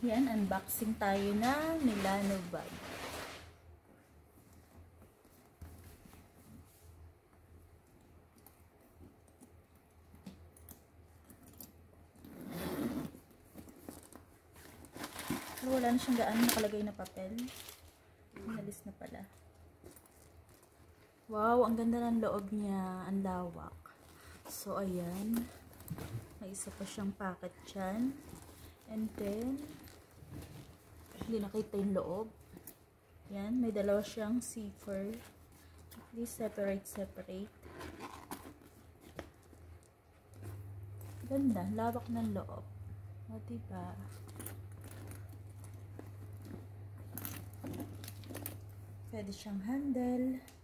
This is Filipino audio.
Yan, unboxing tayo ng Milano bag. Pero wala na siyang gaano nakalagay na papel. Inalis na pala. Wow, ang ganda ng loob niya. Ang lawak. So, ayan. May isa pa siyang packet dyan. And then, hindi nakita yung loob. Yan, may dalawa siyang zipper. Please separate. Ganda, lawak ng loob. O, diba? Pwede siyang handle.